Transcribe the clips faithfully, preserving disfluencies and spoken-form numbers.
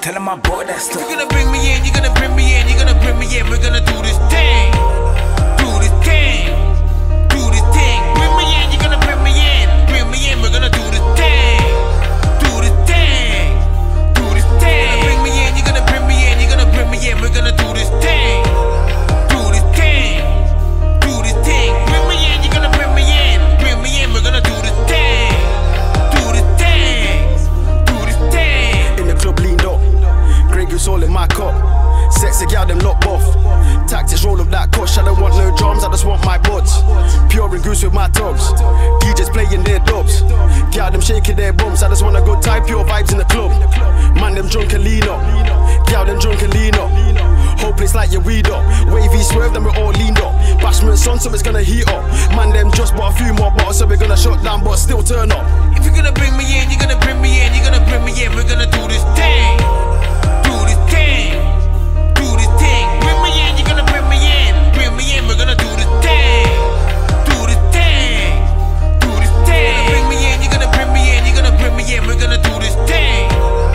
tell him I bought that stuff. You're gonna bring me in, you're gonna bring me in, you're gonna bring me in. We're gonna do this thing, do this thing, do this thing. Bring me in, you're gonna bring me in, bring me in. We're gonna do this thing, do this thing, do this thing. You're gonna bring me in, you're gonna bring me in, you're gonna bring me in. We're gonna do this thing, do this thing, do this thing. Bring me in, you're gonna bring me in, bring me in. We're gonna do this thing, do this thing, do this thing. In the club leaned up, Grey Goose all in my cup. Sexy gal them lock off. Tactics roll up that kush. I don't want no drums, I just want my buds. Pure and goose with my tubs. D Js playing their dubs. Gal them shaking their bums. I just want a good time, pure vibes in the club. Man them drunk and lean up. Gal them drunk and lean up. Whole place like your weed up. Wavy swerve, then we're all leaned up. Bashment's on, so it's gonna heat up. Man them just bought a few more bottles, so we're gonna shut down, but still turn up. If you're gonna bring me in, you're gonna bring me in, you're gonna bring me in. We're gonna do this thing, do this thing, do this thing. Bring me in, you're gonna bring me in, bring me in. We're gonna do this thing, do this thing, do this thing. Bring me in, you're gonna bring me in, you're gonna bring me in. We're gonna do this thing,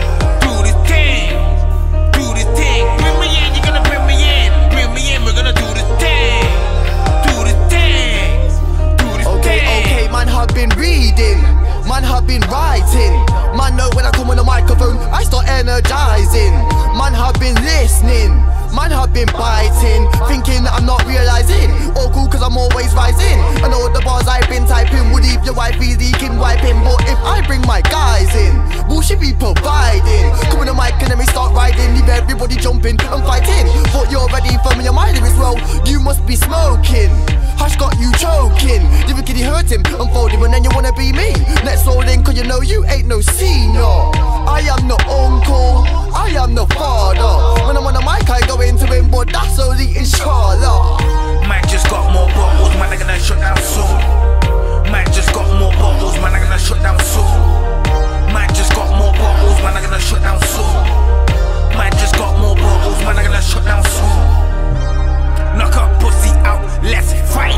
do this thing, do this thing. Bring me in, you're gonna bring me in, bring me in. We're gonna do this thing, do this thing, do this thing. Okay, okay, man have been reading, man have been writing. Man know when I come on the microphone, I start energizing. Man have been listening, man have been biting, thinking that I'm not realizing. All cool cause I'm always rising. I know the bars I've been typing would leave your wife leaking, wiping. But if I bring my guys in, will she be providing? Come on the mic and then we start riding, leave everybody jumping and fighting. Thought you're ready for me, your mind as well. You must be smoking. Hush got you choking. Lyrically hurt him, unfolding, and then you wanna be me. Let's roll in, cause you know you ain't no senior. I am the uncle, I am the father. When I'm on the mic, I go into him, but that's only inshallah. Man just got more bottles, man, I'm gonna shut down soon. Man just got more bottles, man, I'm gonna shut down soon. Man just got more bottles, man, I'm gonna shut down soon. Man just got more bottles, man, I'm gonna shut down soon. Knock up pussy out, let's fight.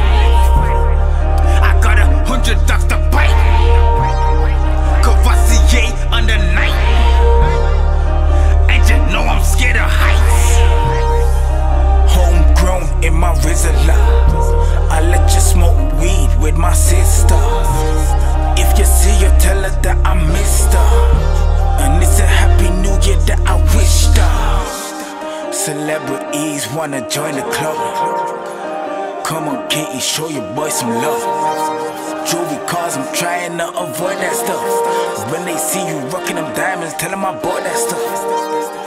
I got a hundred ducks to bite. Cavassier under night. And you know I'm scared of heights. Homegrown in my Rizla. I let you smoke weed with my sister. If you see her, tell her that I missed her. And it's a happy new year that I wished her. Celebrities wanna join the club. Come on, Katie, show your boy some love. Jewelry cars, I'm trying to avoid that stuff. When they see you rocking them diamonds, tell them I bought that stuff.